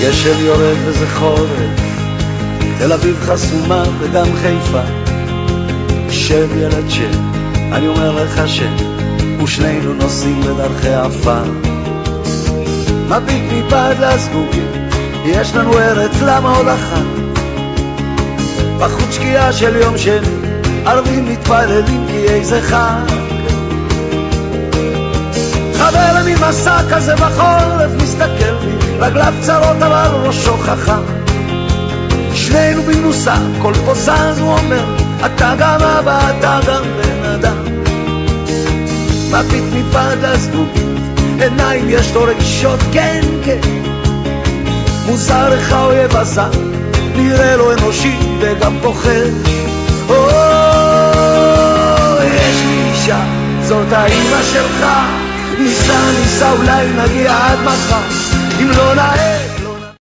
גשם יורד וזה חורף, תל אביב חסומה וגם חיפה. שב ילד שב, אני אומר לך שב, ושנינו נוסעים בדרכי עפר. מביט מבעד לזגוגים, יש לנו ארץ, למה עוד אחת? בחוץ שקיעה של יום שני, ערבים מתפללים כי איזה חג. חבר ממסע כזה בחורף מסתכל לי, רגליו צרות אבל ראשו חכם. שנינו במנוסה, כל פה זז הוא אומר, אתה גם אבא, אתה גם בן אדם. מביט מבעד לזגוגים, עיניים יש לו רגישות, כן כן. מוזר לך אויב הזר, נראה לו אנושי וגם פוחד. יש לי אישה, זאת האמא שלך, ניסה אולי נגיע עד מחר. אם לא נאה